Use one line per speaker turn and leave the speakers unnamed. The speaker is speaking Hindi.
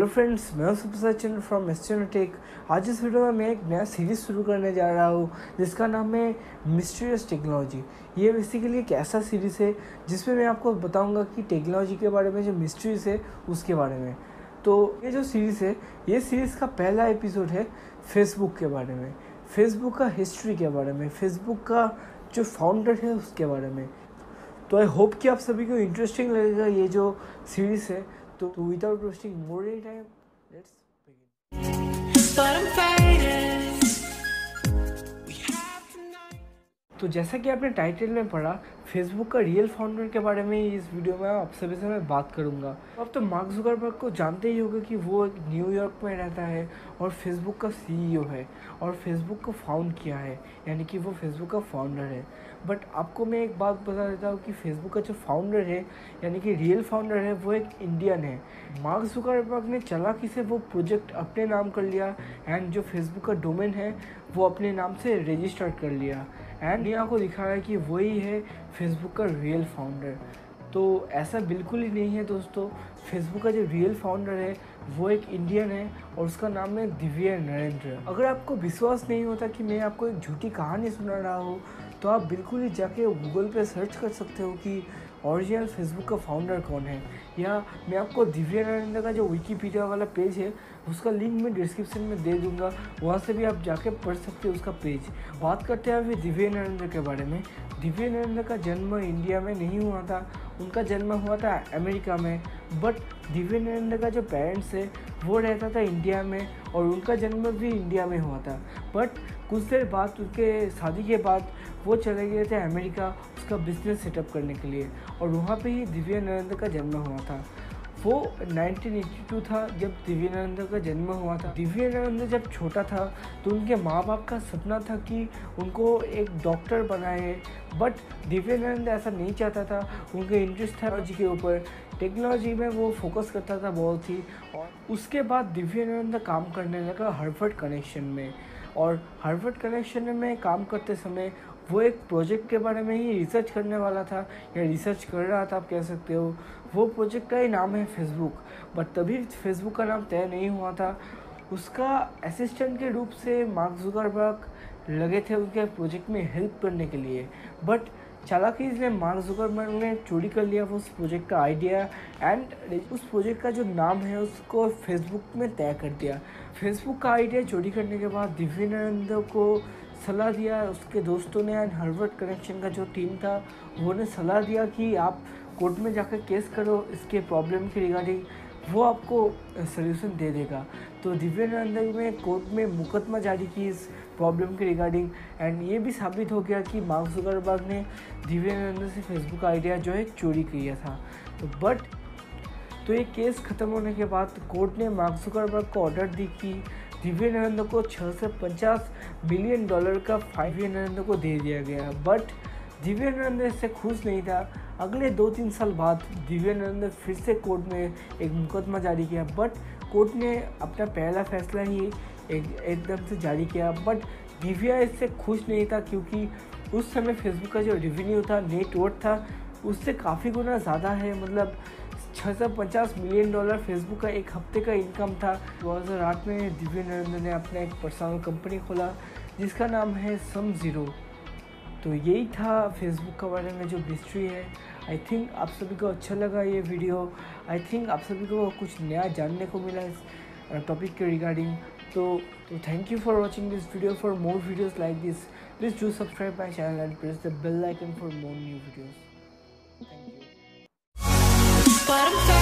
हेलो फ्रेंड्स, मैं हूं सबयासाची फ्रॉम टेक। आज इस वीडियो में मैं एक नया सीरीज़ शुरू करने जा रहा हूं जिसका नाम है मिस्टीरियस टेक्नोलॉजी। ये बेसिकली एक ऐसा सीरीज़ है जिसमें मैं आपको बताऊंगा कि टेक्नोलॉजी के बारे में, जो मिस्ट्रीज है उसके बारे में। तो ये जो सीरीज़ है, ये सीरीज़ का पहला एपिसोड है फेसबुक के बारे में, फेसबुक का हिस्ट्री के बारे में, फेसबुक का जो फाउंडर है उसके बारे में। तो आई होप कि आप सभी को इंटरेस्टिंग लगेगा ये जो सीरीज़ है। तो without wasting more time, let's begin. तो जैसा कि आपने टाइटल में पढ़ा, फेसबुक का रियल फाउंडर के बारे में इस वीडियो में आप सभी से मैं बात करूंगा। अब तो मार्क जुकरबर्ग को जानते ही होंगे कि वो एक न्यूयॉर्क में रहता है और फेसबुक का सीईओ है और फेसबुक को फाउंड किया है, यानी कि वो फेसबुक का फाउंडर है। बट आपको मैं एक बात बता देता हूँ कि फेसबुक का जो फाउंडर है, यानी कि रियल फाउंडर है, वो एक इंडियन है। मार्क जुकरबर्ग ने चालाकी से वो प्रोजेक्ट अपने नाम कर लिया एंड जो फेसबुक का डोमेन है वो अपने नाम से रजिस्टर कर लिया एंड यहाँ को दिखा रहा है कि वही है फेसबुक का रियल फाउंडर। तो ऐसा बिल्कुल ही नहीं है दोस्तों। फेसबुक का जो रियल फाउंडर है वो एक इंडियन है और उसका नाम है दिव्या नरेंद्र। अगर आपको विश्वास नहीं होता कि मैं आपको एक झूठी कहानी सुना रहा हूँ, तो आप बिल्कुल ही जाके गूगल पे सर्च कर सकते हो कि ओरिजिनल फेसबुक का फाउंडर कौन है, या मैं आपको दिव्या नरेंद्र का जो विकीपीडिया वाला पेज है उसका लिंक मैं डिस्क्रिप्शन में दे दूंगा, वहाँ से भी आप जाके पढ़ सकते हो उसका पेज। बात करते हैं अभी दिव्या नरेंद्र के बारे में। दिव्या नरेंद्र का जन्म इंडिया में नहीं हुआ था, उनका जन्म हुआ था अमेरिका में। बट दिव्या नरेंद्र का जो पेरेंट्स है वो रहता था इंडिया में और उनका जन्म भी इंडिया में हुआ था। बट कुछ देर बाद, उनके शादी के बाद वो चले गए थे अमेरिका उसका बिजनेस सेटअप करने के लिए, और वहाँ पे ही दिव्या नरेंद्र का जन्म हुआ था। वो 1982 था जब दिव्या नरेंद्र का जन्म हुआ था। दिव्या नरेंद्र जब छोटा था तो उनके माँ बाप का सपना था कि उनको एक डॉक्टर बनाए, बट दिव्या नरेंद्र ऐसा नहीं चाहता था। उनके इंटरेस्ट था टेक्नोलॉजी के ऊपर, टेक्नोलॉजी में वो फोकस करता था बहुत ही। और उसके बाद दिव्या नरेंद्र काम करने लगा हार्वर्ड कनेक्शन में, और हार्वर्ड कनेक्शन में काम करते समय वो एक प्रोजेक्ट के बारे में ही रिसर्च करने वाला था, या रिसर्च कर रहा था आप कह सकते हो। वो प्रोजेक्ट का ही नाम है फेसबुक। बट तभी फेसबुक का नाम तय नहीं हुआ था। उसका असिस्टेंट के रूप से मार्क जुकरबर्ग लगे थे उनके प्रोजेक्ट में हेल्प करने के लिए। बट चालाकी से मार्क जुकरबर्ग ने चोरी कर लिया उस प्रोजेक्ट का आइडिया एंड उस प्रोजेक्ट का जो नाम है उसको फेसबुक में तय कर दिया। फेसबुक का आइडिया चोरी करने के बाद दिव्या नरेंद्र को सलाह दिया, उसके दोस्तों ने एंड हार्वर्ड कनेक्शन का जो टीम था उन्होंने सलाह दिया कि आप कोर्ट में जाकर केस करो इसके प्रॉब्लम के रिगार्डिंग, वो आपको सल्यूशन दे देगा। तो दिव्या नरेंद्र ने कोर्ट में मुकदमा जारी की इस प्रॉब्लम के रिगार्डिंग, एंड ये भी साबित हो गया कि मार्क जुकरबर्ग ने दिव्या नरेंद्र से फेसबुक का आइडिया जो है चोरी किया था। तो ये केस ख़त्म होने के बाद कोर्ट ने मार्क जुकरबर्ग को ऑर्डर दी कि दिव्या नरेंद्र को 6 से 50 मिलियन डॉलर का फाइन दिव्या नरेंद्र को दे दिया गया। बट दिव्या नरेंद्र इससे खुश नहीं था। अगले 2-3 साल बाद दिव्या नरेंद्र फिर से कोर्ट में एक मुकदमा जारी किया, बट कोर्ट ने अपना पहला फैसला ही एकदम से जारी किया। बट दिव्या इससे खुश नहीं था, क्योंकि उस समय फेसबुक का जो रेवेन्यू था, नेटवर्थ था, उससे काफ़ी गुना ज़्यादा है। मतलब 6 से 50 मिलियन डॉलर फेसबुक का एक हफ्ते का इनकम था। 2008 में दिव्या नरेंद्र ने अपना एक पर्सनल कंपनी खोला जिसका नाम है सम0। तो यही था फेसबुक के बारे में जो हिस्ट्री है। आई थिंक आप सभी को अच्छा लगा ये वीडियो। आई थिंक आप सभी को कुछ नया जानने को मिला इस टॉपिक के रिगार्डिंग। तो thank you for watching this video. For more videos like this, please do subscribe my channel and press the bell icon for more new videos. Thank you.